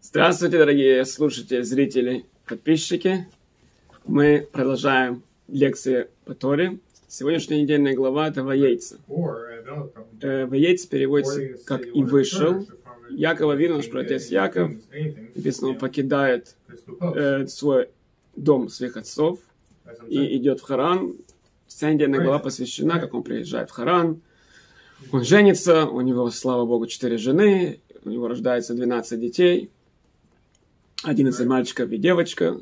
Здравствуйте, дорогие слушатели, зрители, подписчики. Мы продолжаем лекции по Торе. Сегодняшняя недельная глава – это Ваейца. Ваейца переводится как «и вышел». Якова видно, наш праотец Яков, написано, он покидает свой дом своих отцов и идет в Харан. Вся недельная глава посвящена, как он приезжает в Харан. Он женится, у него, слава Богу, 4 жены, у него рождается 12 детей. 11 мальчиков и девочка,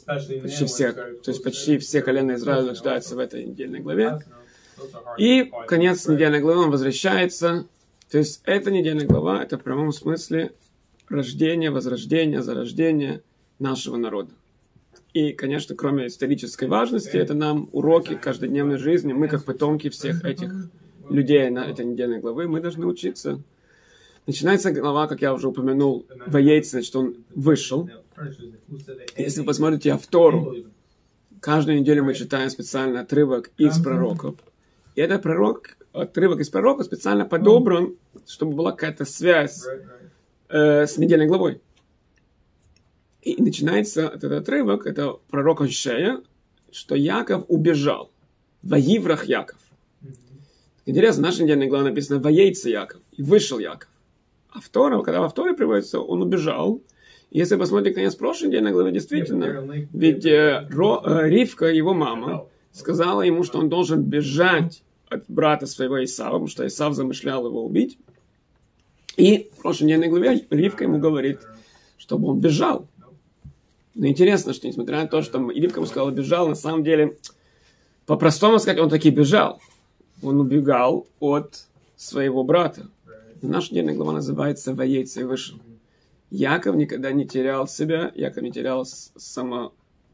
почти все колена Израиля рождаются в этой недельной главе. И конец недельной главы, он возвращается. То есть эта недельная глава, это в прямом смысле рождение, возрождение, зарождение нашего народа. И, конечно, кроме исторической важности, это нам уроки каждодневной жизни. Мы, как потомки всех этих людей на этой недельной главы, мы должны учиться. Начинается глава, как я уже упомянул, Ваейца, значит, он вышел. Если вы посмотрите Автору, каждую неделю мы читаем специальный отрывок из пророков. И этот отрывок из пророков специально подобран, чтобы была какая-то связь с недельной главой. И начинается этот отрывок, это пророк Ошея, что Яков убежал. Ваиврах Яков. Интересно, в нашей недельной главе написано Ваейца Яков. И вышел Яков. А когда во второй приводится, он убежал. Если посмотрите конец прошлой недельной главы, действительно, ведь Ривка, его мама, сказала ему, что он должен бежать от брата своего Исава, потому что Исав замышлял его убить. И в прошлой недельной главе Ривка ему говорит, чтобы он бежал. Но интересно, что несмотря на то, что Ривка ему сказала бежал, на самом деле, по-простому сказать, он таки бежал. Он убегал от своего брата. Наша недельная глава называется «Ваейца» и вышел. Яков никогда не терял себя, Яков не терял самого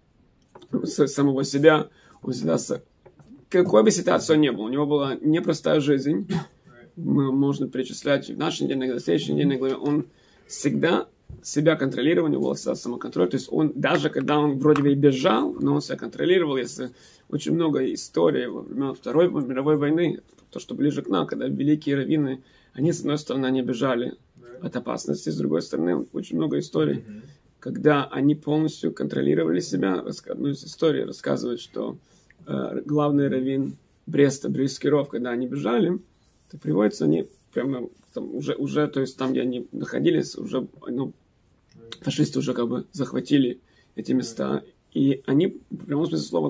себя. Он всегда, какой бы ситуации ни было, у него была непростая жизнь. Можно перечислять в нашей недельной главе, в следующей недельной главе. Он всегда себя контролировал, у него был самоконтроль. То есть он, даже когда он вроде бы и бежал, но он себя контролировал. Если очень много историй во время Второй мировой войны, то, что ближе к нам, когда великие раввины, они, с одной стороны, они бежали от опасности, с другой стороны, очень много историй, когда они полностью контролировали себя. Одну из историй рассказывает, что главный раввин Бреста, Брискиров, когда они бежали, то приводится, они прямо там, уже, то есть там, где они находились, уже фашисты уже как бы захватили эти места, и они, в прямом смысле слова,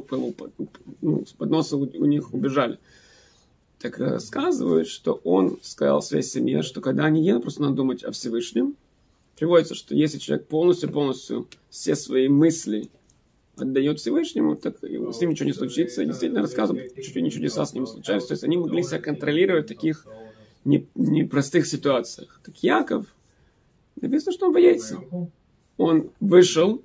с подноса у них убежали. Так рассказывают, что он сказал своей семье, что когда они едут, просто надо думать о Всевышнем. Приводится, что если человек полностью все свои мысли отдает Всевышнему, так с ним ничего не случится. И действительно рассказывают, чуть ли не чудеса с ними случались. То есть они могли себя контролировать в таких непростых ситуациях. Так Яков, написано, что он боится. Он вышел,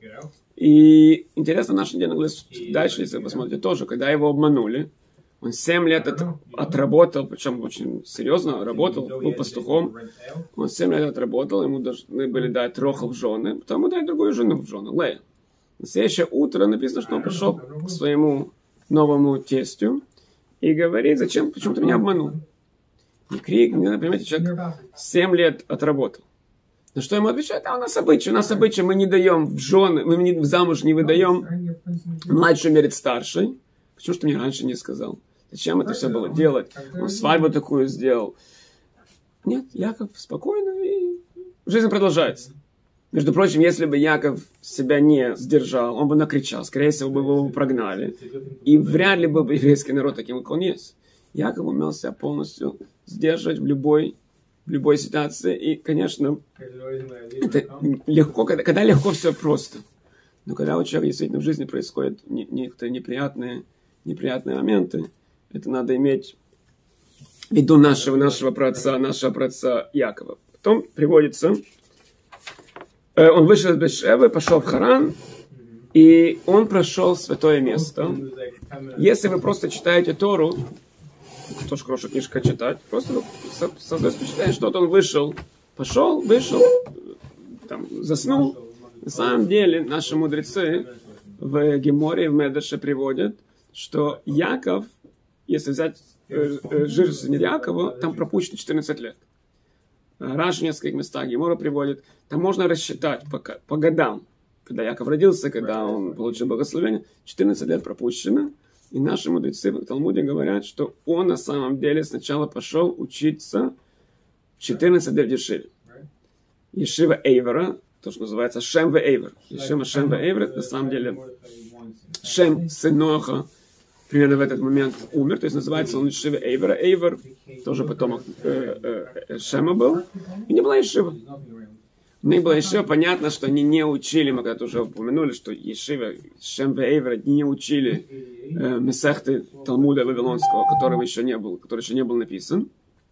и интересно, наша недельная глава дальше, если вы посмотрите, тоже, когда его обманули, он 7 лет отработал, причем очень серьезно работал, был пастухом. Он 7 лет отработал, ему должны были дать Рохал в жены, потом ему дать другую жену в жены, Лея. На следующее утро написано, что он пришел к своему новому тестю и говорит, почему ты меня обманул? И крик, понимаете, человек 7 лет отработал. На что ему отвечает, у нас обычай, мы не даем в жены, мы в замуж не выдаем, младший мерит старший. Почему же ты мне раньше не сказал? Зачем это все было делать? Он свадьбу такую сделал. Нет, Яков спокойно, и жизнь продолжается. Между прочим, если бы Яков себя не сдержал, он бы накричал, скорее всего, бы его прогнали. И вряд ли был бы еврейский народ таким, как он есть. Яков умел себя полностью сдерживать в любой ситуации. И, конечно, это легко, когда легко все просто. Но когда у человека действительно в жизни происходят некоторые неприятные моменты, это надо иметь в виду нашего праотца Якова. Потом приводится, он вышел из Бет-Шевы, пошел в Харан, и он прошел святое место. Если вы просто читаете Тору, тоже хорошая книжка читать, просто создать впечатление, что он вышел, вышел, там, заснул. На самом деле, наши мудрецы в Геморе, в Медреше приводят, что Яков, если взять жизнь Якова, там пропущено 14 лет. Раши в нескольких местах, Гемора приводит. Там можно рассчитать по годам. Когда Яков родился, когда он получил благословение, 14 лет пропущено. И наши мудрецы в Талмуде говорят, что он на самом деле сначала пошел учиться 14 лет в Ешиве. Ешива Эйвера, то, что называется Шем ве Эйвер. Ешива Шем ве Эйвер, на самом деле, Шем, сын Ноаха, примерно в этот момент умер, то есть называется он Ешива Эйвера. Эйвер тоже потомок Шема был. И не была Ешива. Не было Ешива, понятно, что они не учили, мы когда-то уже упомянули, что Ешива, Шем ве Эйвер не учили Месехты Талмуда Вавилонского, который еще не был написан.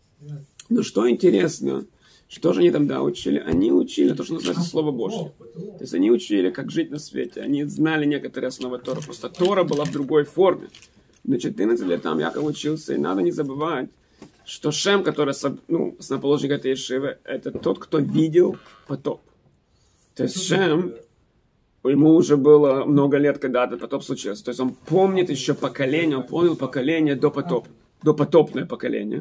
Но что интересно, что же они там учили? Они учили то, что называется Слово Божье. То есть они учили, как жить на свете. Они знали некоторые основы Тора. Просто Тора была в другой форме. На 14 лет там Яков учился. И надо не забывать, что Шем, который основоположник этой Ешивы, это тот, кто видел потоп. То есть Шем, ему уже было много лет, когда этот потоп случился. То есть он помнит еще поколение, он помнил поколение до потопа. Допотопное поколение.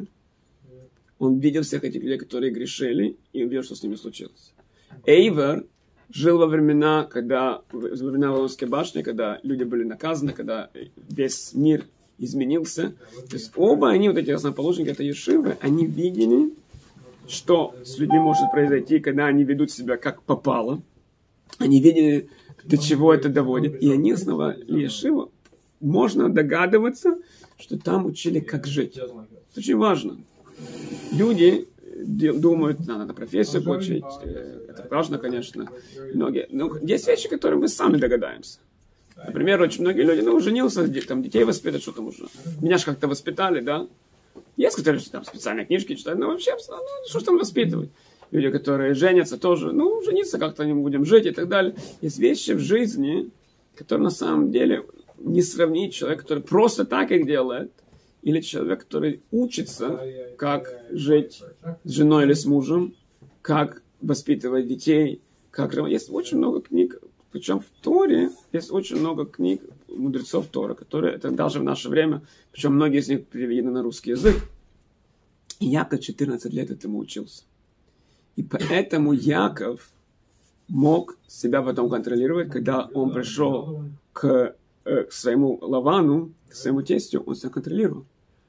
Он видел всех этих людей, которые грешили, и видел, что с ними случилось. Эйвер жил во времена Вавилонской башни, когда люди были наказаны, когда весь мир изменился. То есть оба они, вот эти основоположники этой Ешивы, они видели, что с людьми может произойти, когда они ведут себя как попало. Они видели, до чего это доводит. И они основали Ешиву. Можно догадываться, что там учили, как жить. Это очень важно. Люди думают, надо профессию получить. Это важно, конечно. Многие. Но есть вещи, которые мы сами догадаемся. Например, очень многие люди, женился, там, детей воспитать, что там уже. Меня же как-то воспитали, да. Есть, которые там специальные книжки читают, но вообще, что ж там воспитывать? Люди, которые женятся, тоже, жениться как-то не будем жить и так далее. Есть вещи в жизни, которые на самом деле не сравнить человек, который просто так их делает, или человек, который учится, как жить с женой или с мужем, как воспитывать детей, как... Есть очень много книг, причем в Торе есть очень много книг мудрецов Тора, которые, это даже в наше время, причем многие из них переведены на русский язык. И Яков 14 лет этому учился. И поэтому Яков мог себя потом контролировать, когда он пришел к своему Лавану, к своему тестю, он себя контролировал.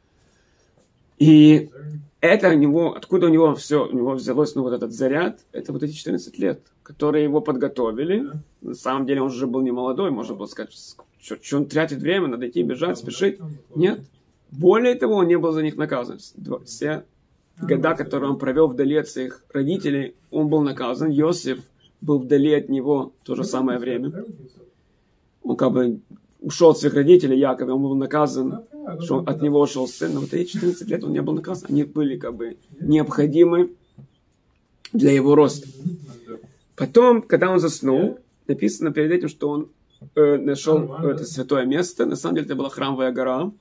И это у него, откуда у него взялось, этот заряд, это вот эти 14 лет, которые его подготовили. На самом деле он уже был не молодой, можно было сказать, что он тратит время, надо идти, бежать, спешить. Нет. Более того, он не был за них наказан. Все года, которые он провел вдали от своих родителей, он был наказан. Иосиф был вдали от него в то же самое время. Он ушел от своих родителей, Яков, он был наказан, что от него ушел сын. Но вот эти 14 лет он не был наказан. Они были необходимы для его роста. Потом, когда он заснул, написано перед этим, что он нашел это святое место. На самом деле это была Храмовая гора.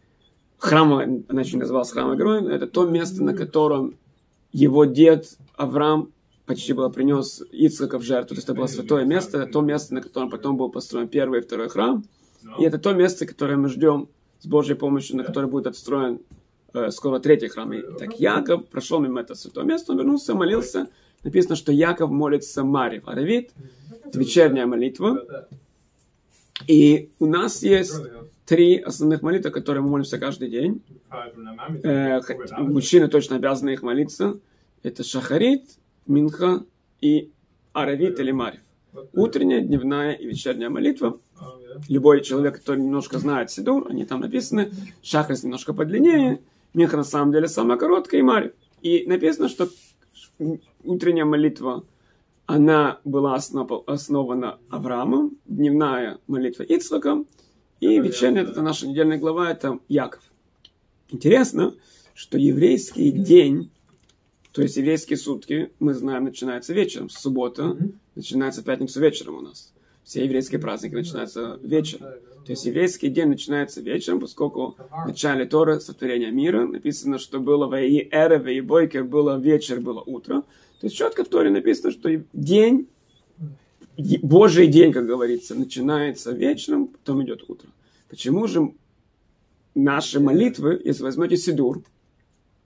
Она еще не называлась Храмовой горой. Это то место, на котором его дед Авраам почти принес Ицхака в жертву. То есть это было святое место. Это то место, на котором потом был построен первый и второй храм. И это то место, которое мы ждем с Божьей помощью, на которое будет отстроен скоро третий храм. И так Яков прошел мимо этого святого места, он вернулся, молился. Написано, что Яков молится Марив. Аравит, это вечерняя молитва. И у нас есть 3 основных молитвы, которые мы молимся каждый день. Мужчины точно обязаны их молиться. Это Шахарит, Минха и Аравит или Марив. Утренняя, дневная и вечерняя молитва. Любой человек, который немножко знает Сидур, они там написаны. Шахарит немножко подлиннее. Минха на самом деле самая короткая и Марив. И написано, что утренняя молитва, она была основана Авраамом, дневная молитва Ицхаком, и вечерняя, это наша недельная глава, это Яков. Интересно, что еврейский день, то есть еврейские сутки, мы знаем, начинается вечером. Суббота начинается в пятницу вечером у нас. Все еврейские праздники начинаются вечером. То есть еврейский день начинается вечером, поскольку в начале Торы, сотворения мира, написано, что было «Ваи эрев, ваи бойкер», было вечер, было утро. То есть четко в Торе написано, что день, Божий день, как говорится, начинается вечером, потом идет утро. Почему же наши молитвы, если возьмете Сидур,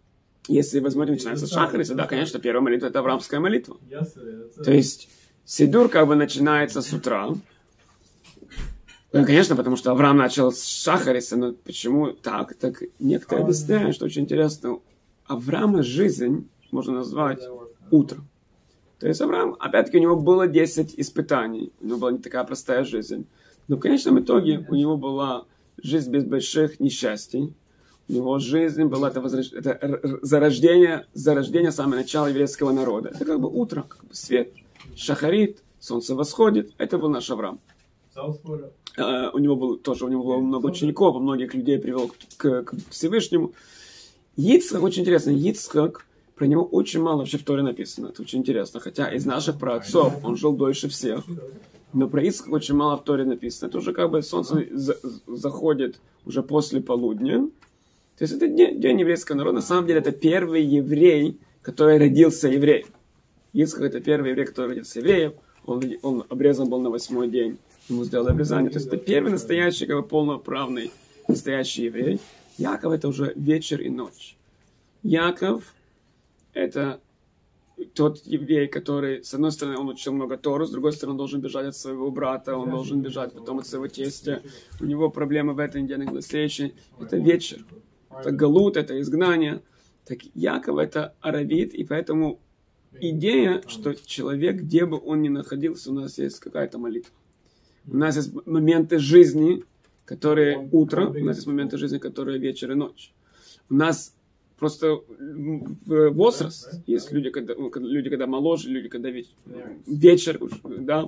Если возьмем, начинается с Шахариса, да, конечно, первая молитва – это авраамская молитва. То есть Сидур как бы начинается с утра. Конечно, потому что Авраам начал с Шахариса, но почему так? Так некоторые объясняют, что очень интересно. Авраама жизнь можно назвать утром. То есть Авраам, опять-таки, у него было 10 испытаний. У него была не такая простая жизнь. Но в конечном итоге у него была жизнь без больших несчастий. У него жизнь была это зарождение самое начало еврейского народа. Это как бы утро, как бы свет, шахарит, солнце восходит. Это был наш Авраам. У него было много учеников, многих людей привел к Всевышнему. Ицхак, очень интересно, Ицхак, про него очень мало вообще в Торе написано. Это очень интересно. Хотя из наших праотцов он жил дольше всех. Но про Ицхака очень мало в Торе написано. Это уже как бы солнце заходит уже после полудня. То есть это день еврейского народа. На самом деле это первый еврей, который родился евреем. Ицхак это первый еврей, который родился евреем. Он обрезан был на 8-й день. Ему сделали обрезание. То есть это первый настоящий, как бы полноправный настоящий еврей. Яков это уже вечер и ночь. Яков это тот еврей, который, с одной стороны, он учил много Тору, с другой стороны, он должен бежать от своего брата, он должен бежать потом от своего тестя. У него проблемы в этой недельной главе следующей. Это вечер. Это галут, это изгнание. Так Яков это аравит, и поэтому идея, что человек, где бы он ни находился, у нас есть какая-то молитва. У нас есть моменты жизни, которые утро, у нас есть моменты жизни, которые вечер и ночь. У нас просто возраст, есть люди, когда моложе, люди, когда вечер, да.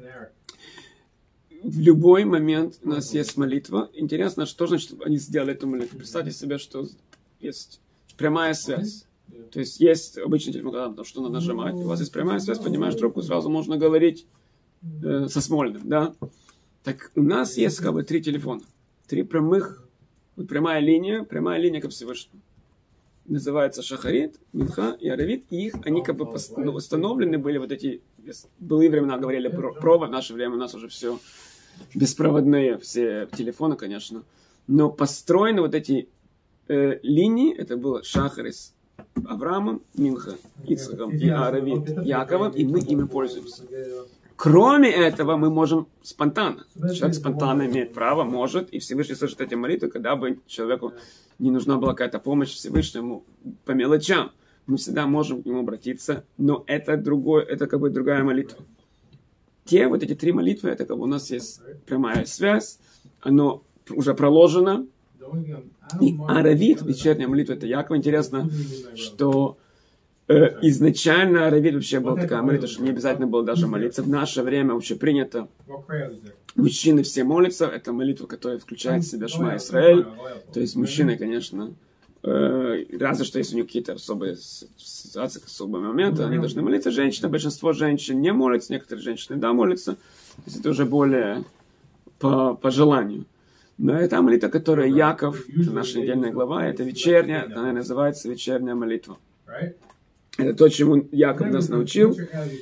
В любой момент у нас есть молитва. Интересно, что значит они сделали эту молитву. Представьте себе, что есть прямая связь. То есть есть обычный телефон, когда что надо нажимать. У вас есть прямая связь, поднимаешь трубку, сразу можно говорить со Смольным, да. Так у нас есть как бы 3 телефона. 3 прямых, прямая линия ко Всевышнему. Называется Шахарит, Минха и Аравит. И они как бы установлены были вот эти, в былые времена говорили про провод, в наше время у нас уже все беспроводные, все телефоны, конечно. Но построены вот эти линии, это было Шахарис Авраамом, Минха, Ицхаком и Аравит Яковом, и мы ими пользуемся. Кроме этого, мы можем спонтанно. Человек спонтанно имеет право, может, и Всевышний слышит эти молитвы, когда бы человеку не нужна была какая-то помощь Всевышнему по мелочам. Мы всегда можем к нему обратиться, но это как бы другая молитва. Вот эти 3 молитвы, это как бы у нас есть прямая связь, оно уже проложено. И Аравит, вечерняя молитва, это Яков. Интересно, что изначально Аравит вообще была такая молитва, что не обязательно было даже молиться. В наше время вообще принято. Мужчины все молятся. Это молитва, которая включает в себя Шма Исраэль. То есть мужчины, конечно, разве что если у них какие-то особые ситуации, особые моменты, они должны молиться. Женщины, большинство женщин не молятся, некоторые женщины да молятся. То есть это уже более по желанию. Но это молитва, которая Яков, это наша недельная глава, это вечерняя, она называется вечерняя молитва. Это то, чему Яков нас научил.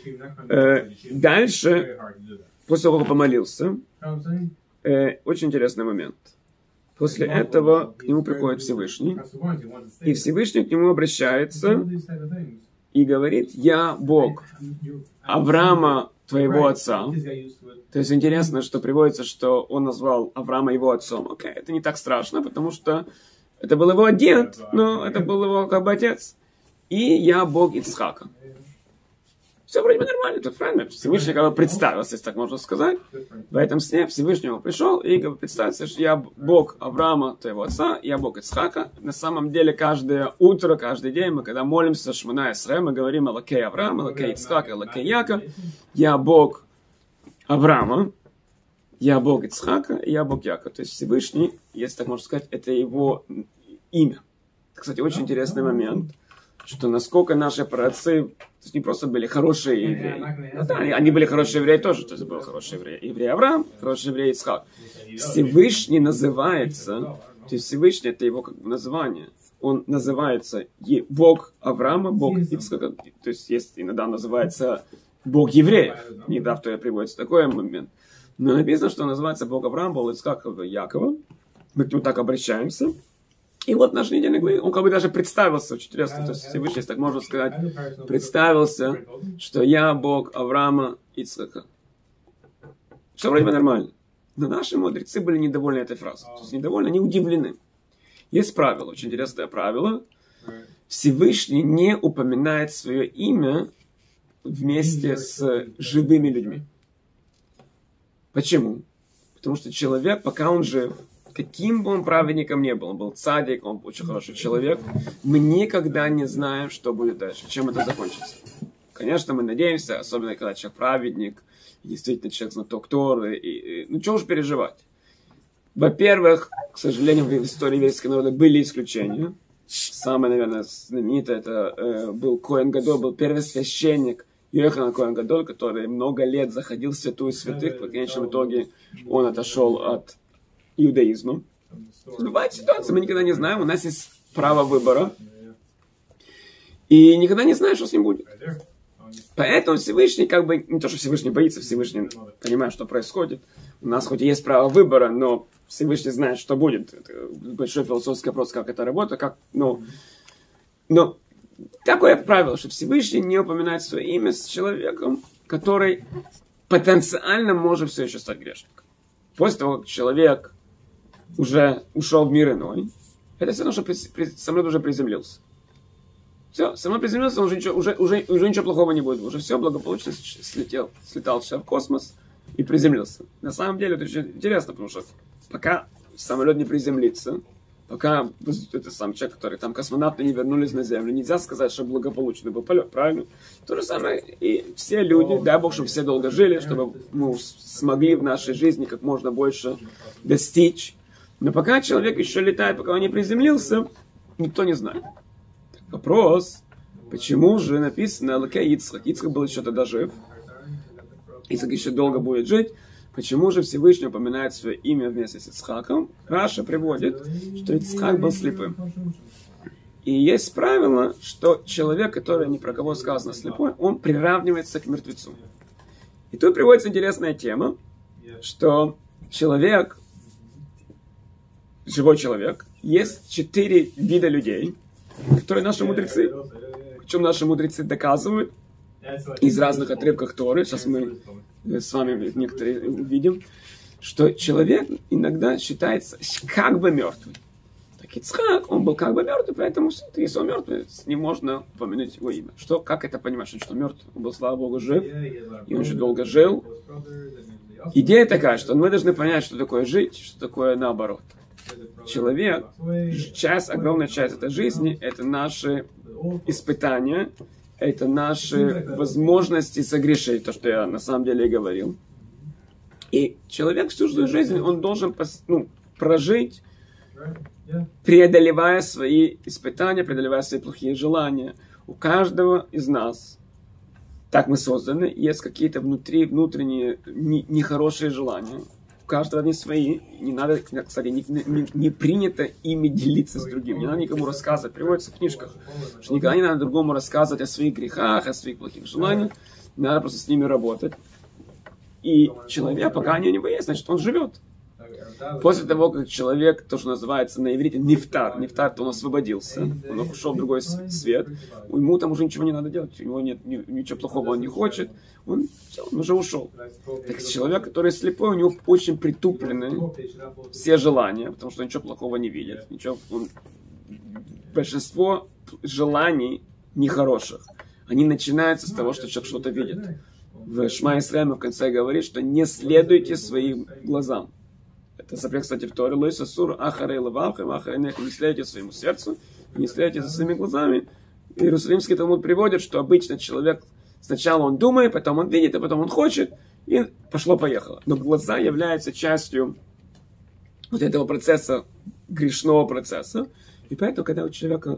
Дальше, после того, как помолился, очень интересный момент. После этого к нему приходит Всевышний, и Всевышний к нему обращается и говорит: «Я Бог Авраама, твоего отца». То есть интересно, что приводится, что он назвал Авраама его отцом. Окей, это не так страшно, потому что это был его дед, но это был его как бы отец. И я Бог Ицхака. Все вроде бы нормально, это правильно. Всевышний как бы представился, если так можно сказать. В этом сне Всевышний пришел и как бы представился, что я Бог Авраама, твоего отца, я Бог Ицхака. На самом деле каждое утро, каждый день мы когда молимся Шмона Эсрей, мы говорим Элокей Авраама, Элокей Ицхака, Элокей Яков. Я Бог Авраама, я Бог Ицхака, и я Бог Якова. То есть Всевышний, если так можно сказать, это его имя. Кстати, очень интересный момент, что насколько наши праотцы не просто были хорошие евреи. Да, они были хорошие евреи тоже. То есть был хороший еврей Авраам, хороший еврей Ицхак. Всевышний называется, то есть Всевышний это его как бы название. Он называется Бог Авраама, Бог Ицхака. То есть иногда называется Бог евреев. Иногда в Торе приводится такой момент. Но написано, что он называется Бог Авраама, Бог Ицхака, Якова. Мы к нему так обращаемся. И вот наш недельный глава, он как бы даже представился, очень интересно, то есть Всевышний, так можно сказать, представился, что я Бог Авраама и Ицхака. Все вроде бы нормально. Но наши мудрецы были недовольны этой фразой. То есть недовольны, они удивлены. Есть правило, очень интересное правило. Всевышний не упоминает свое имя вместе с живыми людьми. Почему? Потому что человек, пока он жив, каким бы он праведником ни был, он был цадик, он очень хороший человек, мы никогда не знаем, что будет дальше, чем это закончится. Конечно, мы надеемся, особенно когда человек праведник, действительно человек знаток Торы, ну что уж переживать. Во-первых, к сожалению, в истории еврейского народа были исключения. Самое, наверное, знаменитое, это был Коэн Гадоль, был первосвященник Йоханан Коэн Гадоль, который много лет заходил в святую святых, в конечном итоге он отошел от иудаизма. Бывает ситуация, мы никогда не знаем, у нас есть право выбора, и никогда не знаешь, что с ним будет. Поэтому Всевышний, как бы, не то, что Всевышний боится, Всевышний понимает, что происходит. У нас хоть и есть право выбора, но Всевышний знает, что будет. Это большой философский вопрос, как это работает, как, но такое правило, что Всевышний не упоминает свое имя с человеком, который потенциально может все еще стать грешником. После того, как человек уже ушел в мир иной, это все равно, что самолет уже приземлился. Все, самолет приземлился, уже ничего плохого не будет. Уже все благополучно слетал в космос и приземлился. На самом деле это очень интересно, потому что пока самолет не приземлится, пока это сам человек, который там космонавты не вернулись на Землю, нельзя сказать, что благополучный был полет, правильно? То же самое и все люди, дай Бог, чтобы все долго жили, чтобы мы смогли в нашей жизни как можно больше достичь. Но пока человек еще летает, пока он не приземлился, никто не знает. Вопрос, почему же написано Элокей Ицхак? Ицхак был еще тогда жив. Ицхак еще долго будет жить. Почему же Всевышний упоминает свое имя вместе с Ицхаком? Раша приводит, что Ицхак был слепым. И есть правило, что человек, который ни про кого сказано слепой, он приравнивается к мертвецу. И тут приводится интересная тема, что человек, живой человек, есть 4 вида людей, которые наши мудрецы, причем наши мудрецы доказывают из разных отрывков Торы, сейчас мы с вами некоторые увидим, что человек иногда считается как бы мертвым. Так Ицхак, он был как бы мертвый, поэтому если он мертвый, с ним можно упомянуть его имя. Как это понимать, что он мертвый? Он был, слава Богу, жив, и он еще долго жил. Идея такая, что мы должны понять, что такое жить, что такое наоборот. Человек, огромная часть этой жизни, это наши испытания, это наши возможности согрешить, то, что я на самом деле и говорил. И человек всю свою жизнь, он должен прожить, преодолевая свои испытания, преодолевая свои плохие желания. У каждого из нас, так мы созданы, есть какие-то внутренние нехорошие желания. У каждого они свои. Не надо, кстати, не принято ими делиться с другим. Не надо никому рассказывать. Приводится в книжках, что никогда не надо другому рассказывать о своих грехах, о своих плохих желаниях. Надо просто с ними работать. И человек, пока они у него есть, значит, он живет. После того, как человек, то, что называется на иврите нефтар, то он освободился, он ушел в другой свет, ему там уже ничего не надо делать, у него нет ничего плохого, он не хочет, он уже ушел. Так человек, который слепой, у него очень притуплены все желания, потому что он ничего плохого не видит. Большинство желаний нехороших, они начинаются с того, что человек что-то видит. В Шма Исраэль в конце говорит, что не следуйте своим глазам. Это запрет, кстати, в Торе. Лойса сур ахарей лавалхем, ахарей нехем. Не следуйте своему сердцу, не следуйте за своими глазами. Иерусалимский Талмуд приводит, что обычно человек сначала он думает, потом он видит, а потом он хочет, и пошло-поехало. Но глаза являются частью вот этого процесса, грешного процесса. И поэтому, когда у человека,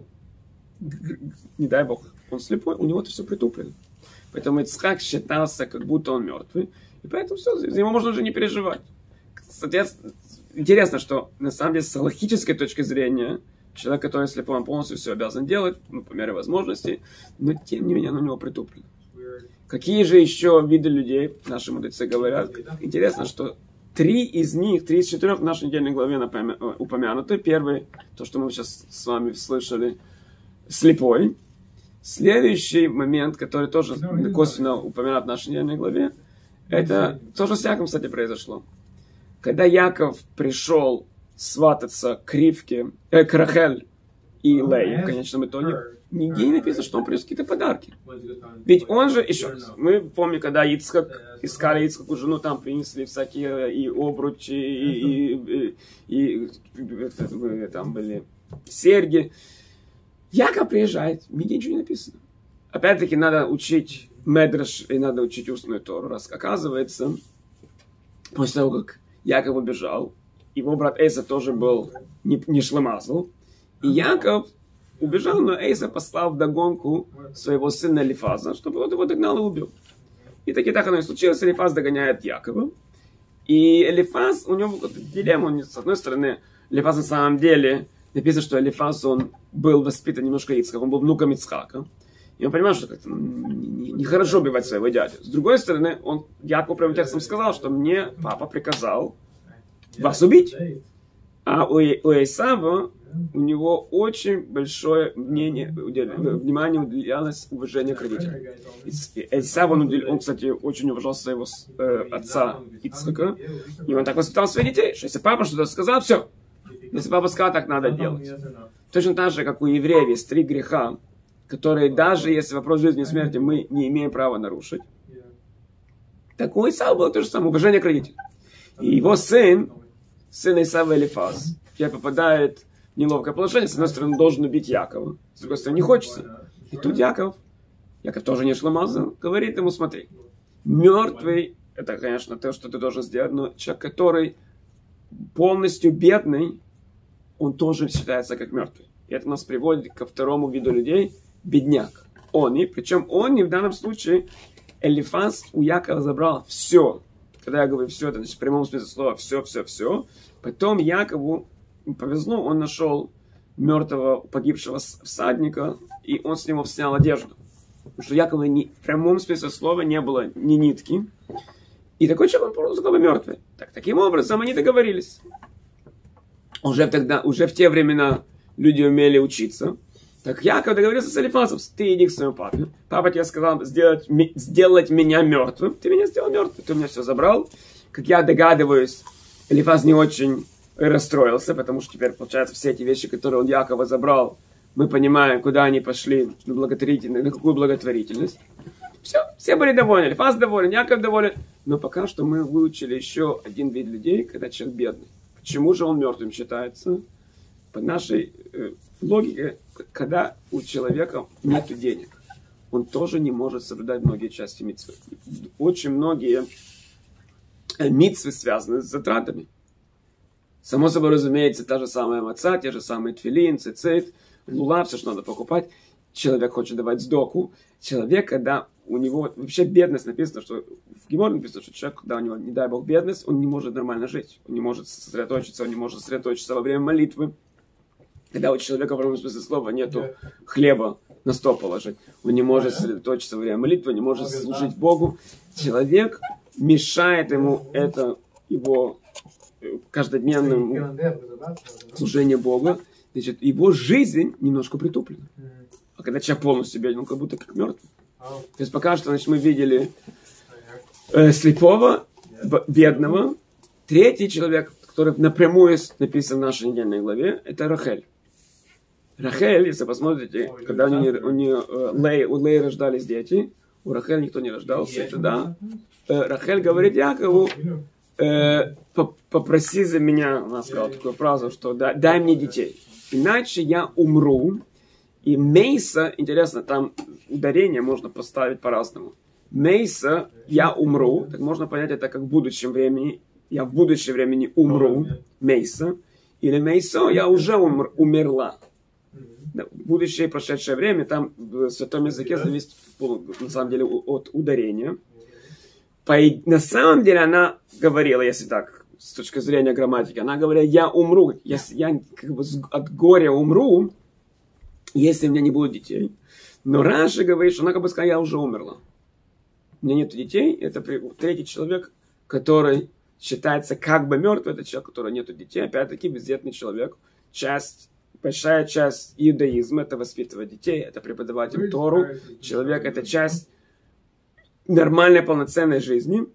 не дай Бог, он слепой, у него это все притуплено. Поэтому Ицхак считался, как будто он мертвый. И поэтому все, за него можно уже не переживать. Соответственно, интересно, что на самом деле с логической точки зрения человек, который слепой, он полностью все обязан делать, по мере возможностей, но тем не менее оно у него притуплено. Какие же еще виды людей наши мудрецы говорят? Интересно, что 3 из них, 3 из 4 в нашей недельной главе упомянуты. Первый, то, что мы сейчас с вами слышали, слепой. Следующий момент, который тоже косвенно упомянут в нашей недельной главе, это тоже с Яковом, кстати, произошло. Когда Яков пришел свататься к Ривке, к Рахель и Лее, в конечном итоге, нигде не написано, что он принес какие-то подарки. Ведь он же, еще раз, мы помним, когда искали Ицхаку жену, там принесли всякие и обручи, и там были серьги. Яков приезжает, нигде ничего не написано. Опять-таки надо учить медраш и надо учить устную Тору, раз оказывается, после того, как Яков убежал, его брат Эйсав тоже был не шлемазл, и Яков убежал, но Эйсав послал вдогонку своего сына Элифаза, чтобы он его догнал и убил. И так оно и случилось, Элифаз догоняет Якова, и Элифаз, у него дилемма, с одной стороны, Элифаз на самом деле, написано, что Элифаз, он был воспитан немножко Ицхаком, он был внуком Ицхака. И он понимал, что как-то нехорошо убивать своего дядю. С другой стороны, Яков прямым текстом сказал, что мне папа приказал вас убить. А у Эйсава, у него очень большое внимание уделялось уважению к родителям. Эйсав, он, кстати, очень уважал своего отца Ицхака. И он так воспитал своих детей, что если папа что-то сказал, все. Если папа сказал, так надо делать. Точно так же, как у евреев есть 3 греха, которые даже если вопрос жизни и смерти мы не имеем права нарушить. Так у Исава было то же самое, уважение к родителям. И его сын Исава Элифаз, теперь попадает в неловкое положение. С одной стороны, он должен убить Якова, с другой стороны, не хочется. И тут Яков тоже не шлемазл, говорит ему, смотри, мертвый, это, конечно, то, что ты должен сделать, но человек, который полностью бедный, он тоже считается как мертвый. И это нас приводит ко второму виду людей, бедняк. Причем в данном случае, Элифаз у Якова забрал все. Когда я говорю все, это значит в прямом смысле слова все. Потом Якову повезло, он нашел мертвого, погибшего всадника, и он с него снял одежду. Потому что Якова в прямом смысле слова не было ни нитки. И такой человек, он просто был мертвый. Таким образом, они договорились. Уже в те времена люди умели учиться. Так Яков договорился с Элифазом, ты иди к своему папе. Папа тебе сказал сделать меня мертвым. Ты меня сделал мертвым. Ты у меня все забрал. Как я догадываюсь, Элифаз не очень расстроился, потому что теперь, получается, все эти вещи, которые он Якова забрал, мы понимаем, куда они пошли, на какую благотворительность. Все были довольны. Элифаз доволен, Яков доволен. Но пока что мы выучили еще один вид людей, когда человек бедный. Почему же он мертвым считается? По нашей логике, когда у человека нет денег, он тоже не может соблюдать многие части мицвы. Очень многие мицвы связаны с затратами. Само собой разумеется, та же самая маца, те же самые тфилин, цицит, лула, все, что надо покупать. Человек хочет давать сдоку. Человек, когда у него вообще бедность, написано, что в Геморе написано, что человек, когда у него, не дай бог, бедность, он не может нормально жить. Он не может сосредоточиться, во время молитвы. Когда у человека, в прямом смысле слова, нету хлеба на стол положить, он не может сосредоточиться во время молитвы, не может служить Богу. Человек мешает ему его каждодневному служению Богу. Значит, его жизнь немножко притуплена. А когда человек полностью беден, он как будто как мертвый. То есть пока что, значит, мы видели слепого, бедного. Третий человек, который напрямую написан в нашей недельной главе, это Рахель. Рахель, если посмотрите, когда у Леи рождались дети, у Рахель никто не рождался, тогда Рахель говорит Якову, попроси за меня, она сказала такую фразу, что дай мне детей, иначе я умру. И Мейса, интересно, там ударение можно поставить по-разному. Мейса, я умру, так можно понять это как в будущем времени, я в будущем времени умру, Мейса, или Мейсо, я уже умерла. Будущее и прошедшее время, там в святом языке зависит, на самом деле, от ударения. На самом деле она говорила, если так, с точки зрения грамматики, она говорила, я умру, я как бы от горя умру, если у меня не будет детей. Но Раши говорит, что она как бы сказала, я уже умерла. У меня нет детей, это третий человек, который считается как бы мертвый, это человек, у которого нет детей, опять-таки бездетный человек. Большая часть иудаизма – это воспитывать детей, это преподавать им Тору. Человек – это часть нормальной, полноценной жизни.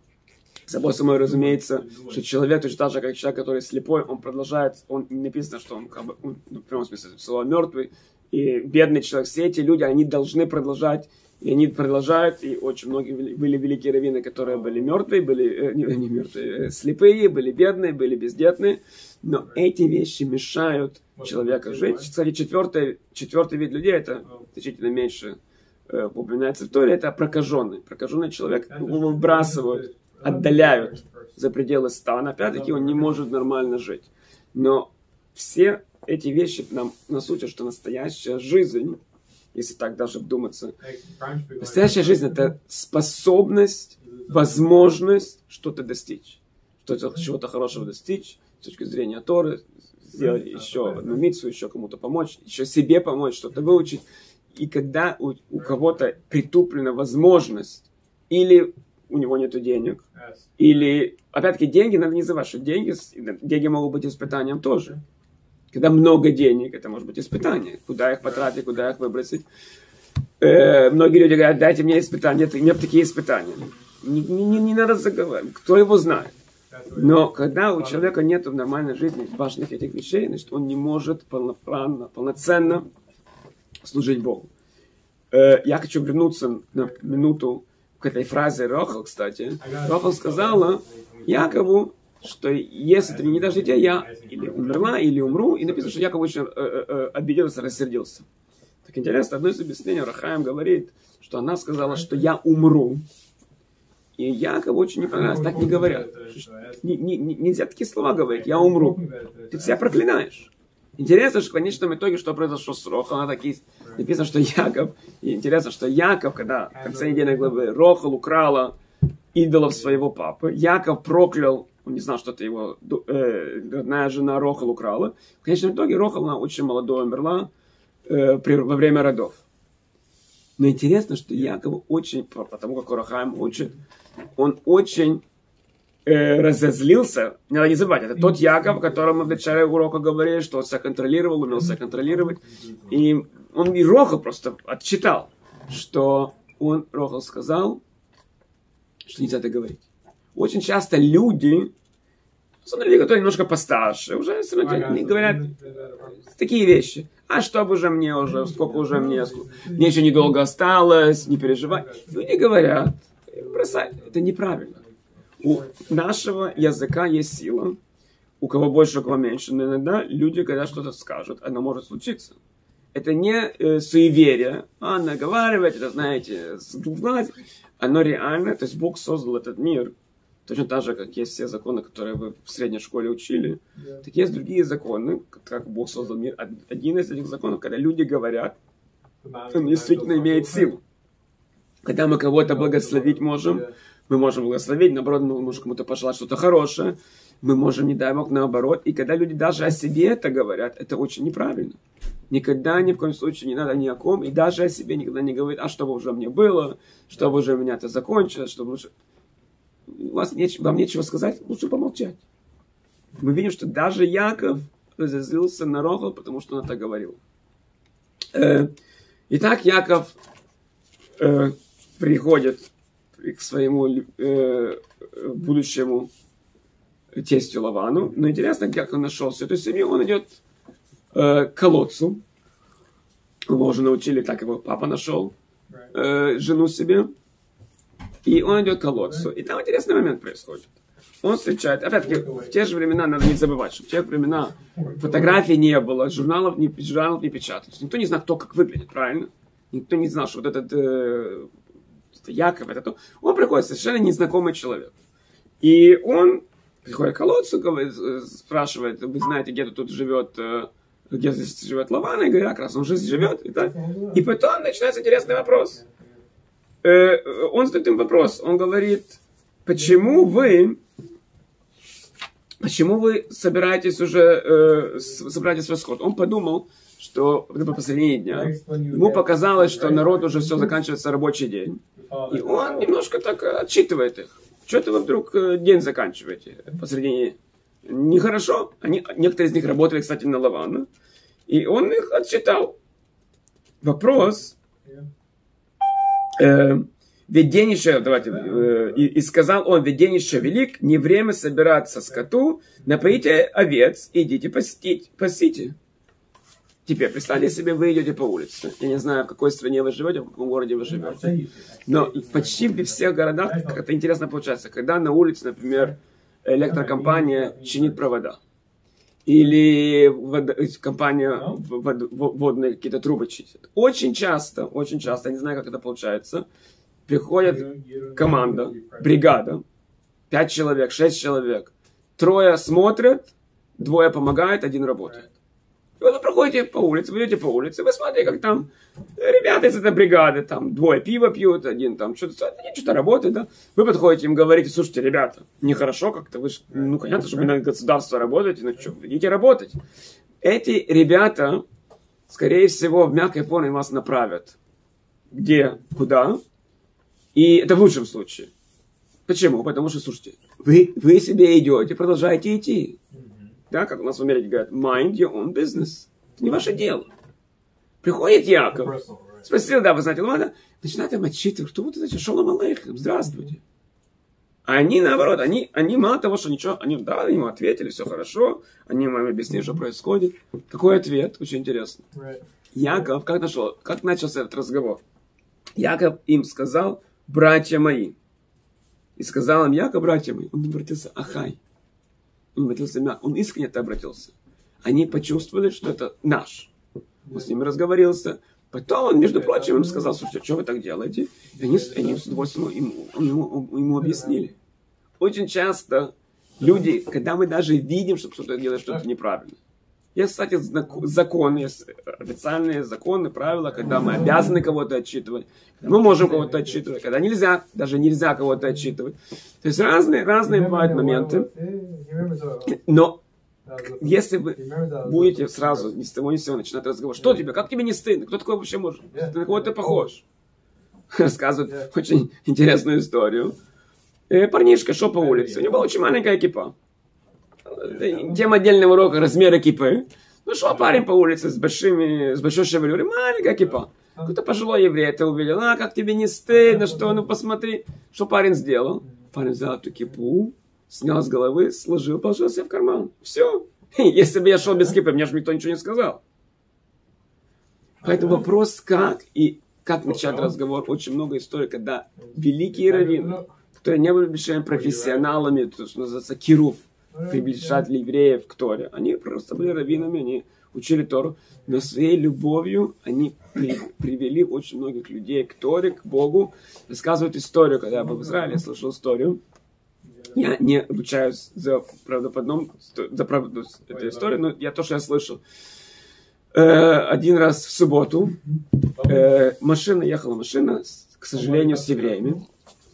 Само собой разумеется, что человек, точно так же, как человек, который слепой, он продолжает, он не написано, что он, как бы, в прямом смысле слова, мертвый, и бедный человек. Все эти люди, они должны продолжать, и они продолжают, и очень многие были великие раввины, которые были мертвые, были не мертвые, слепые, были бедные, были бездетные, но эти вещи мешают человеку жить. Кстати, четвертый вид людей, это значительно меньше упоминается в Торе, это прокаженный. Прокаженный человек, его выбрасывают, отдаляют за пределы стана. Опять-таки он не может нормально жить. Но все эти вещи нас учат, что настоящая жизнь, если так даже вдуматься, настоящая жизнь – это способность, возможность что-то достичь. Чего-то хорошего достичь, с точки зрения Торы, сделать еще одну мицву, еще кому-то помочь, еще себе помочь, что-то выучить. И когда у кого-то притуплена возможность, или у него нет денег, или, опять-таки, деньги надо не забывать, что деньги могут быть испытанием тоже. Когда много денег, это может быть испытание. Куда их потратить, куда их выбросить. Многие люди говорят, дайте мне испытания. Нет такие испытания. Не надо заговаривать. Кто его знает? Но когда у человека нет в нормальной жизни важных этих вещей, значит, он не может полноценно служить Богу. Я хочу вернуться на минуту к этой фразе Рохал, кстати. Рохал сказала Якову, что если ты мне не дашь детей, я или умерла, или умру. И написано, что Яков очень обиделся, рассердился. Так интересно, одно из объяснений Рахаим говорит, что она сказала, что я умру. И Яков очень не понравилось, так не говорят. Нельзя такие слова говорить, я умру. Ты себя проклинаешь. Интересно, что в конечном итоге, что произошло с Рохал, она такие, написано, что Яков, и интересно, что Яков, когда в конце недельной главы Рохал украла идолов своего папы, Яков проклял, он не знал, что это его родная жена Рохал украла. В конечном итоге Рохал, она очень молодой умерла во время родов. Но интересно, что Яков очень, потому как Рахаим учит, он очень разозлился. Надо не забывать, это тот Яков, которому в начале урока говорили, что он себя контролировал, умел себя контролировать. И он и Рохал просто отчитал, что Рохал сказал, что нельзя это говорить. Очень часто люди, которые немножко постарше, уже они говорят такие вещи. А что бы уже мне уже, сколько уже мне еще недолго осталось, не переживай. Люди говорят, бросай, это неправильно. У нашего языка есть сила, у кого больше, у кого меньше, но иногда люди, когда что-то скажут, оно может случиться. Это не суеверие, наговаривать, это, знаете, оно реально, то есть Бог создал этот мир, точно так же, как есть все законы, которые вы в средней школе учили, так есть другие законы, как Бог создал мир. Один из этих законов, когда люди говорят, он действительно имеет силу. Когда мы кого-то благословить можем, мы можем благословить, наоборот, мы можем кому-то пожелать что-то хорошее, мы можем, не дай Бог, наоборот. И когда люди даже о себе это говорят, это очень неправильно. Никогда, ни в коем случае не надо ни о ком, и даже о себе никогда не говорить, что бы уже мне было, что бы уже у меня это закончилось, что бы уже... Вам нечего сказать, лучше помолчать. Мы видим, что даже Яков разозлился на Рохал, потому что он это говорил. Итак, Яков приходит к своему будущему тестю Лавану. Но интересно, как он нашел всю эту семью. Он идет к колодцу. Его уже научили, так его папа нашел жену себе. И он идет к колодцу. И там интересный момент происходит. Он встречает, опять-таки, в те же времена, надо не забывать, что в те времена фотографий не было, журналов не печатались. Никто не знал, кто как выглядит, правильно? Никто не знал, что вот этот Яков, это то. Он приходит совершенно незнакомый человек. И он приходит к колодцу, спрашивает, вы знаете, где тут живет, где здесь живет Лаван, и говорит, как раз он же здесь живет. И потом начинается интересный вопрос. Он задает им вопрос. Он говорит, почему вы собираетесь уже собираетесь в расход? Он подумал, что это было последние дня. Ему показалось, что народ уже все заканчивается рабочий день. И он немножко так отчитывает их. Что-то вы вдруг день заканчиваете посредине. Нехорошо. Некоторые из них работали, кстати, на Лавана. И он их отчитал. Вопрос. Ведь день еще, и сказал он, ведь день еще велик, не время собираться скоту, напоите овец, идите пасите. Теперь представьте себе, вы идете по улице. Я не знаю, в какой стране вы живете, в каком городе вы живете. Но почти во всех городах, как это интересно получается, когда на улице, например, электрокомпания чинит провода. Или компания водные какие-то трубы чистит. Очень часто, я не знаю, как это получается, приходит команда, бригада, 5 человек, 6 человек. 3 смотрят, 2 помогают, 1 работает. И вот вы проходите по улице, вы идете по улице, вы смотрите, как там ребята из этой бригады, там 2 пива пьют, 1 там что-то работает, да. Вы подходите им, говорите, слушайте, ребята, нехорошо как-то, вы же, ну, понятно, что вы на государство работаете, ну что, идите работать. Эти ребята, скорее всего, в мягкой форме вас направят. Где, куда. И это в лучшем случае. Почему? Потому что, слушайте, вы себе идете, продолжаете идти. Да, как у нас в Америке говорят, mind your own business. Это не ваше дело. Приходит Яков, спросил, да, вы знаете, ладно, начинает им отчитывать, что вот это, шалом алейхем, здравствуйте. А они, наоборот, они мало того, что ничего, они ему ответили, все хорошо, они ему объяснили, что происходит. Какой ответ? Очень интересно. Яков, как начался этот разговор? Яков им сказал, братья мои. И сказал им, Яков, братья мои, он обратился, ахай. Он обратился мягко, он искренне это обратился. Они почувствовали, что это наш. Он с ними разговорился. Потом он, между прочим, им сказал, слушайте, что вы так делаете? И они с удовольствием ему объяснили. Очень часто люди, когда мы даже видим, что кто-то делает что-то неправильно. Есть, кстати, законы, есть официальные законы, правила, когда мы обязаны кого-то отчитывать, когда мы можем кого-то отчитывать, когда нельзя, даже нельзя кого-то отчитывать. То есть разные бывают моменты. Но если вы будете сразу ни с того ни с сего начинать разговор, что тебе, как тебе не стыдно, кто такой вообще может, ты на кого-то похож. Рассказывают очень интересную историю. Парнишка шел по улице, у него была очень маленькая кипа. Тема отдельного урока, размеры кипы. Ну, шел парень по улице с большой шевелюрой, маленькая кипа. Какой-то пожилой еврей это увидел. Как тебе не стыдно, что, ну посмотри. Что парень сделал? Парень взял эту кипу, снял с головы, сложил, положил себе в карман. Все. Если бы я шел без кипы, мне же никто ничего не сказал. Поэтому вопрос, как начать разговор. Очень много историй, когда великие раввины, которые не были большими профессионалами, то, что называется кирув, приближатели евреев к Торе. Они просто были раввинами, они учили Тору, но своей любовью они привели очень многих людей к Торе, к Богу. Рассказывают историю, когда я был в Израиле, я слышал историю. Я не обучаюсь за правду этой истории, но то, что я слышал. Один раз в субботу ехала машина, к сожалению, с евреями.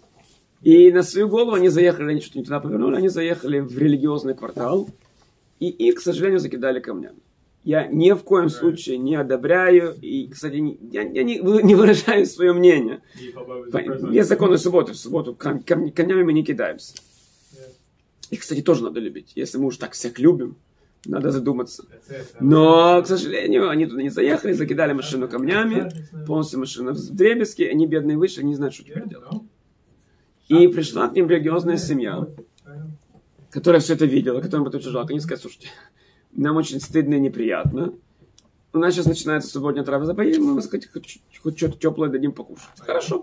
И на свою голову они заехали, они что-то не туда повернули, они заехали в религиозный квартал, и их, к сожалению, закидали камнями. Я ни в коем случае не одобряю, и, кстати, я не выражаю свое мнение. Есть законы субботы, в субботу камнями мы не кидаемся. Их, кстати, тоже надо любить. Если мы уж так всех любим, надо задуматься. Но, к сожалению, они туда не заехали, закидали машину камнями, полностью машина в дребезги, они бедные вышли, не знают, что теперь делать. И пришла к ним религиозная семья, которая все это видела, которым это очень жалко. Они сказали, слушайте, нам очень стыдно и неприятно. У нас сейчас начинается субботняя трапеза, поедем, мы хоть что-то теплое дадим покушать. Хорошо.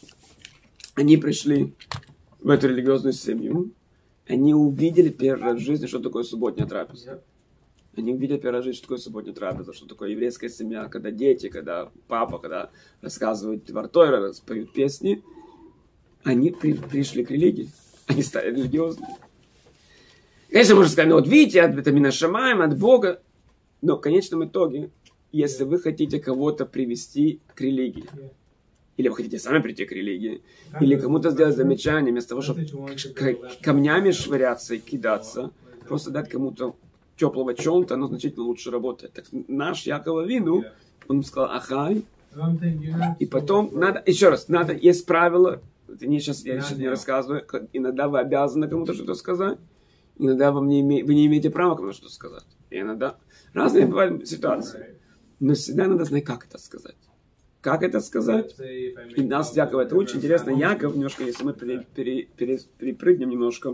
Они пришли в эту религиозную семью, они увидели первый раз в жизни, что такое субботняя трапеза. Они увидели первый раз в жизни, что такое субботняя трапеза, что такое еврейская семья, когда дети, когда папа, когда рассказывают Двар Тора, поют песни. Они пришли к религии. Они стали религиозными. Конечно, можно сказать, ну вот видите, это мина шамаем, от Бога. Но в конечном итоге, если вы хотите кого-то привести к религии, или вы хотите сами прийти к религии, или кому-то сделать замечание, вместо того, чтобы камнями швыряться и кидаться, просто дать кому-то теплого чем-то, оно значительно лучше работает. Так наш Яков Авину, он сказал, ахай. И потом надо, еще раз, есть правило, я сейчас не рассказываю. Иногда вы обязаны кому-то что-то сказать. Иногда вы не имеете права кому-то что-то сказать. И иногда разные бывают ситуации. Но всегда надо знать, как это сказать. Как это сказать? И нас Яков это очень интересно. Яков, немножко, если мы перепрыгнем немножко,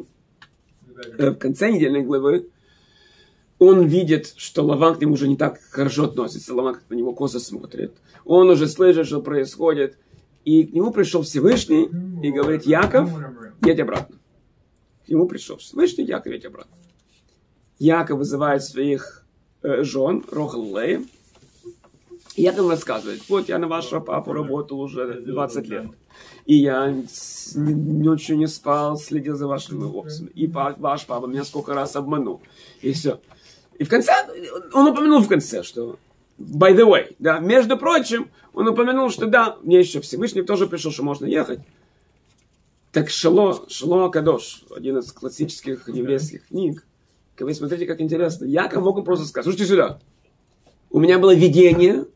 в конце недельной главы, он видит, что Лаван к нему уже не так хорошо относится. Лаван на него косо смотрит. Он уже слышит, что происходит. И к нему пришел Всевышний и говорит: Яков, едь обратно. К нему пришел Всевышний, Яков, едь обратно. Яков вызывает своих жен, Рохел и Лея. И Яков рассказывает: вот я на вашего папу работал уже 20 лет. И я ночью не спал, следил за вашими овцами. И ваш папа меня сколько раз обманул. И все. И в конце, он упомянул в конце, что by the way, да, между прочим, он упомянул, что да, мне еще Всевышний тоже пришел, что можно ехать. Так Шало Акадош, один из классических еврейских книг, вы смотрите, как интересно. Яков мог просто сказать: слушайте сюда, у меня было видение,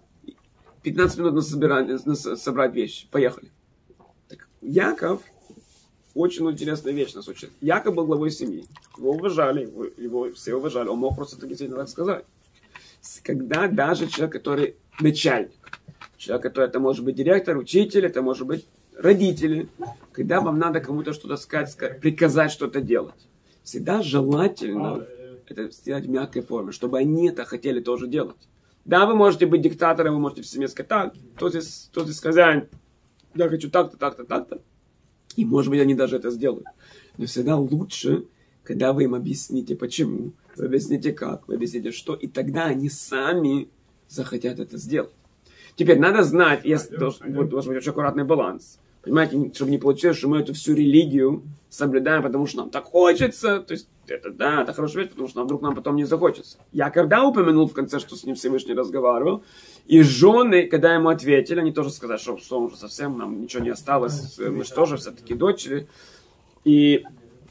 15 минут на собрать вещи, поехали. Так Яков, очень интересная вещь нас учит. Яков был главой семьи, его уважали, его все уважали, он мог просто действительно так сказать. Когда даже человек, который начальник, человек, который, это может быть директор, учитель, это может быть родители, когда вам надо кому-то что-то сказать, приказать что-то делать, всегда желательно это сделать в мягкой форме, чтобы они это хотели тоже делать. Да, вы можете быть диктатором, вы можете в семье сказать: так, кто здесь хозяин, я хочу так-то, так-то, так-то. И, может быть, они даже это сделают. Но всегда лучше, когда вы им объясните почему, вы объясните как, вы объясните что, и тогда они сами захотят это сделать. Теперь надо знать, должен быть очень аккуратный баланс. Понимаете, чтобы не получилось, что мы эту всю религию соблюдаем, потому что нам так хочется. То есть, это хорошая вещь, потому что вдруг нам потом не захочется. Я когда упомянул в конце, что с ним Всевышний разговаривал, и жены, когда ему ответили, они тоже сказали, что уже совсем нам ничего не осталось, мы же тоже все-таки дочери. И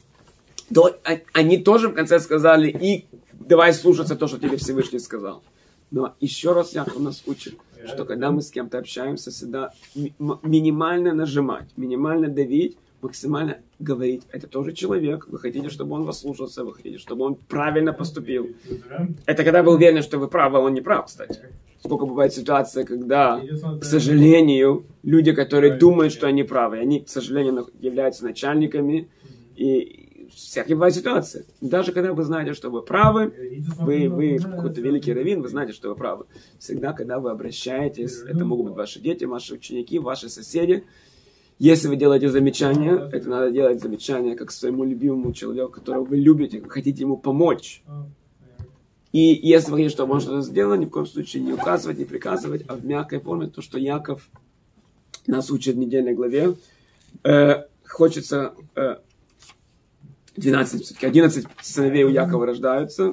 они тоже в конце сказали: и давай слушаться то, что тебе Всевышний сказал. Но еще раз Яков нас учит, что когда мы с кем-то общаемся, всегда минимально нажимать, минимально давить, максимально говорить: это тоже человек, вы хотите, чтобы он вас слушался, вы хотите, чтобы он правильно поступил. Это когда вы уверены, что вы правы, а он не прав, кстати. Сколько бывает ситуаций, когда, к сожалению, люди, которые думают, что они правы, они, к сожалению, являются начальниками, и всякие бывают ситуации. Даже когда вы знаете, что вы правы, вы какой-то великий раввин, вы знаете, что вы правы. Всегда, когда вы обращаетесь, это могут быть ваши дети, ваши ученики, ваши соседи. Если вы делаете замечания, это надо делать замечания как своему любимому человеку, которого вы любите, вы хотите ему помочь. И если вы хотите, чтобы он что-то сделал, ни в коем случае не указывать, не приказывать, а в мягкой форме, то, что Яков нас учит в недельной главе. Хочется 11 сыновей у Якова рождаются.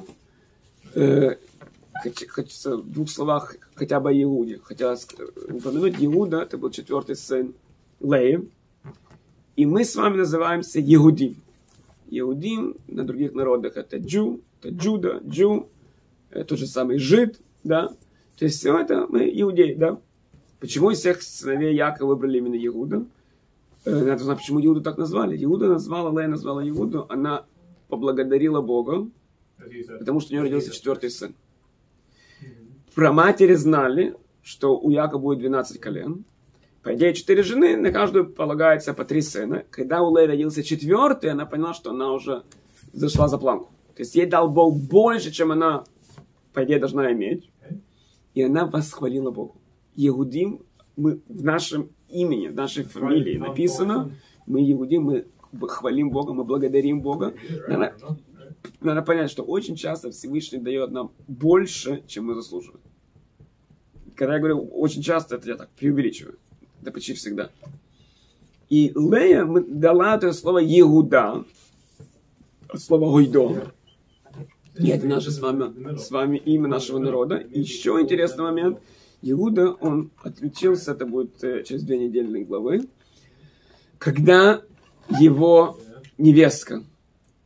Хочется в 2 словах хотя бы о Иуде. Хотелось упомянуть: Иуда, это был 4-й сын Леи. И мы с вами называемся Иудим. Иудим на других народах это Джу, это Джуда, Джу, тот же самый Жид, да. То есть все это мы иудеи, да. Почему из всех сыновей Якова выбрали именно Иуда? Надо знать, почему Иуду так назвали. Иуда назвала, Лея назвала Иуду, она поблагодарила Бога, потому что у нее родился 4-й сын. Праматери знали, что у Якова будет 12 колен. По идее, 4 жены, на каждую полагается по 3 сына. Когда у Леи родился 4-й, она поняла, что она уже зашла за планку. То есть ей дал Бог больше, чем она, по идее, должна иметь. И она восхвалила Богу. Иудим, мы в нашем имени, в нашей фамилии написано, мы Иудим, мы хвалим Бога, мы благодарим Бога. Надо понять, что очень часто Всевышний дает нам больше, чем мы заслуживаем. Когда я говорю очень часто, это я так преувеличиваю. Это почти всегда. И Лея дала это слово Иуда, от слова Гойдо. И это наше с вами имя нашего народа. И еще интересный момент. Иуда, он отличился, это будет через 2 недельные главы, когда его невестка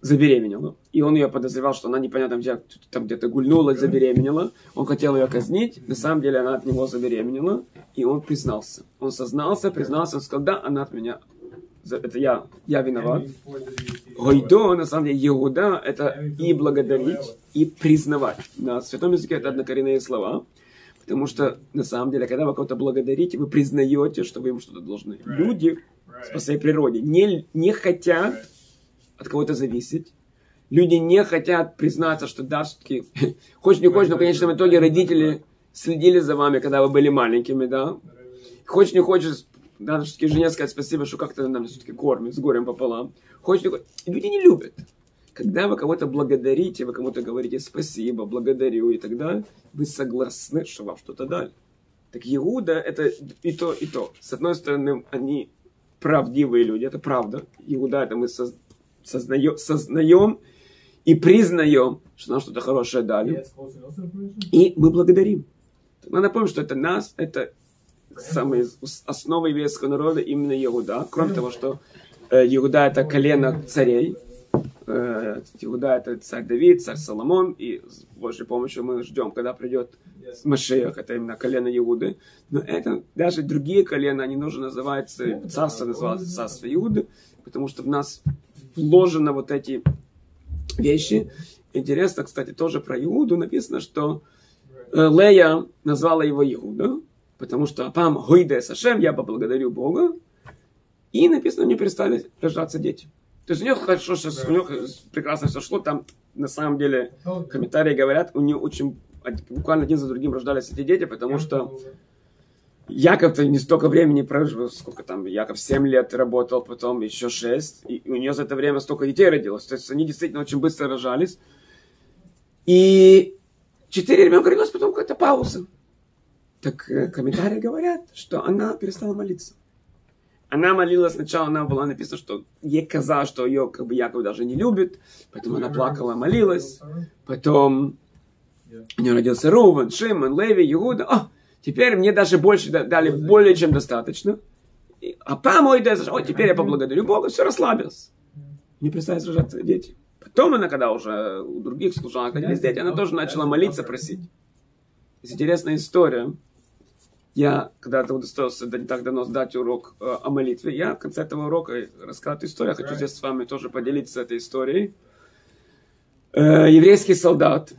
забеременела. И он ее подозревал, что она непонятно где, там где-то гульнула, забеременела. Он хотел ее казнить. На самом деле она от него забеременела. И он признался. Он сознался, признался. Он сказал, да, она от меня. Это я виноват. Гойдо, на самом деле, Иуда, это и благодарить, и признавать. На святом языке это однокоренные слова. Потому что, на самом деле, когда вы кого-то благодарите, вы признаете, что вы ему что-то должны. Люди по своей природе не хотят от кого-то зависеть. Люди не хотят признаться, что да, все-таки, хочешь не хочешь, но в конечном итоге родители следили за вами, когда вы были маленькими, да. Хочешь не хочешь, надо все-таки жене сказать спасибо, что как-то нам все-таки кормит, с горем пополам. Хочешь не хочешь. Люди не любят. Когда вы кого-то благодарите, вы кому-то говорите спасибо, благодарю, и тогда вы согласны, что вам что-то дали. Так Иуда это и то, и то. С одной стороны, они правдивые люди, это правда. Иуда это мы сознаем и признаем, что нам что-то хорошее дали. И мы благодарим. Надо помнить, что это нас, это самая основа еврейского народа, именно Иуда. Кроме того, что Иуда это колено царей. Иуда это царь Давид, царь Соломон. И с Божьей помощью мы ждем, когда придет Машиах. Это именно колено Иуды. Но это даже другие колена, они тоже называются, царство называется царство Иуды. Потому что в нас вложено вот эти вещи. Интересно, кстати, тоже про Иуду написано, что Лея назвала его Иуда, потому что «Апам гойде сашем», я поблагодарю Бога. И написано, у нее перестали рождаться дети. То есть у нее хорошо, у нее прекрасно все шло. Там на самом деле комментарии говорят, у нее очень буквально один за другим рождались эти дети, потому что Яков-то не столько времени прожил, сколько там, Яков 7 лет работал, потом еще 6, и у нее за это время столько детей родилось. То есть они действительно очень быстро рожались. И 4 ребенка родилось, потом какая-то пауза. Так комментарии говорят, что она перестала молиться. Она молилась сначала, она была написано, что ей казалось, что ее как бы Яков даже не любит, поэтому она плакала, молилась. Потом у нее родился Рувен, Шимон, Леви, Иуда. Теперь мне даже больше дали более чем достаточно. А помой, теперь я поблагодарю Бога, все расслабился. Не перестали сражаться дети. Потом она, когда уже у других служанок родились дети, она тоже начала молиться, просить. Есть интересная история. Я когда-то удостоился не так давно сдать урок о молитве. Я в конце этого урока рассказал эту историю. Я хочу здесь с вами тоже поделиться этой историей. Еврейский солдат,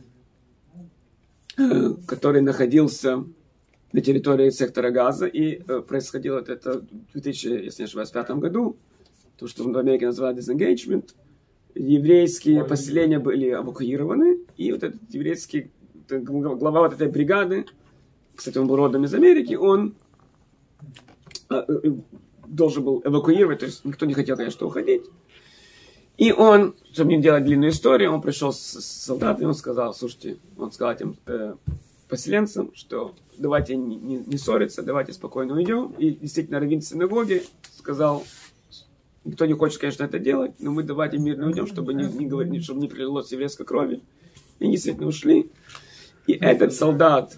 который находился на территории сектора Газа, и происходило это в 2005 году, то, что в Америке называют disengagement. Еврейские поселения были эвакуированы, и вот этот еврейский глава вот этой бригады, кстати, он был родом из Америки, он должен был эвакуировать, то есть никто не хотел, конечно, уходить. И он, чтобы не делать длинную историю, он пришел с солдатами, он сказал, слушайте, он сказал этим поселенцам, что давайте не ссориться, давайте спокойно уйдем. И действительно, раввин синагоги сказал, никто не хочет, конечно, это делать, но мы давайте мирно уйдем, чтобы не говорить, чтобы не прилилось еврейской крови. И они действительно ушли. И этот солдат,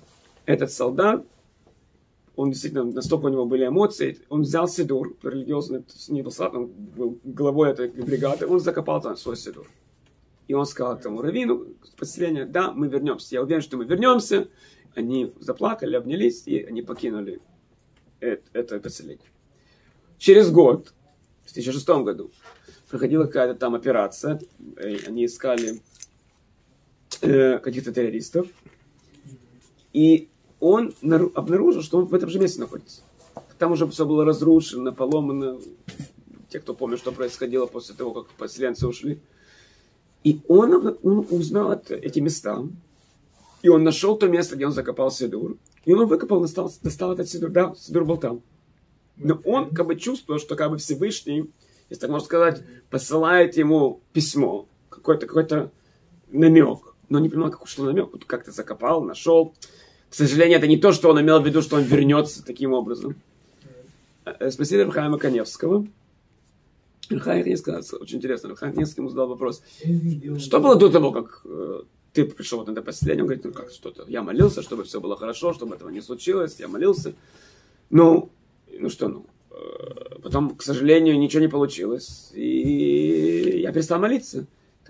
он действительно, настолько у него были эмоции, он взял седур, религиозный, не был солдат, он был главой этой бригады, он закопал там свой седур. И он сказал этому раввину с поселения, да, мы вернемся. Я уверен, что мы вернемся. Они заплакали, обнялись, и они покинули это поселение. Через год, в 2006 году, проходила какая-то там операция. Они искали каких-то террористов. И он обнаружил, что он в этом же месте находится. Там уже все было разрушено, поломано. Те, кто помнит, что происходило после того, как поселенцы ушли. И он узнал эти места. И он нашел то место, где он закопал седур. И он выкопал, достал этот седур. Да, седур был там. Но он как бы чувствовал, что как бы Всевышний, если так можно сказать, посылает ему письмо. Какой-то намек. Но не понимал, что намек. Как-то закопал, нашел. К сожалению, это не то, что он имел в виду, что он вернется таким образом. Спросили Рахаима Каневского. Рахаим Каневский, очень интересно, Рахаим Каневский ему задал вопрос. Что было до того, как ты пришел вот на это последнее? Он говорит, ну как что-то. Я молился, чтобы все было хорошо, чтобы этого не случилось. Я молился. Ну что. Потом, к сожалению, ничего не получилось. И я перестал молиться.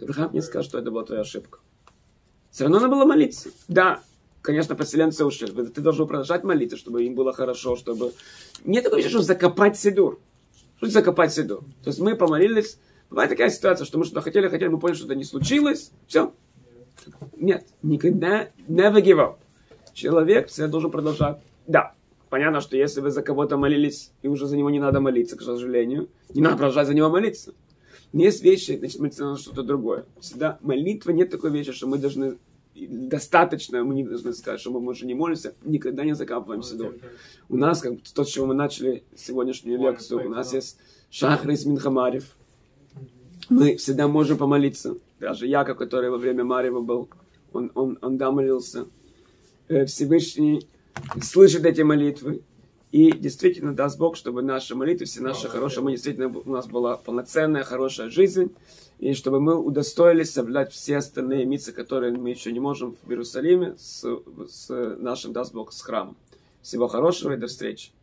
Авраам не сказал, что это была твоя ошибка. Все равно надо было молиться. Да, конечно, поселенцы ушли. Ты должен продолжать молиться, чтобы им было хорошо, чтобы... Нет такой вещи, что закопать седур. Что закопать седур? То есть мы помолились. Бывает такая ситуация, что мы что-то хотели, мы поняли, что это не случилось. Все. Нет, никогда never give up. Человек всегда должен продолжать. Да, понятно, что если вы за кого-то молились, и уже за него не надо молиться, к сожалению, не надо продолжать за него молиться. Но есть вещи, значит, молиться на что-то другое. Всегда молитва, нет такой вещи, что мы должны... Достаточно, мы не должны сказать, что мы уже не молимся, никогда не закапываем седур. У нас, как то, с чего мы начали сегодняшнюю лекцию, у нас есть Шахрис Минхамарев. Мы всегда можем помолиться. Даже Яков, который во время Марева был, он молился. Всевышний слышит эти молитвы. И действительно даст Бог, чтобы наши молитвы, все наши хорошие, мы действительно, у нас была полноценная, хорошая жизнь. И чтобы мы удостоились соблюдать все остальные мицвы, которые мы еще не можем в Иерусалиме с нашим, даст Бог, с храмом. Всего хорошего и до встречи.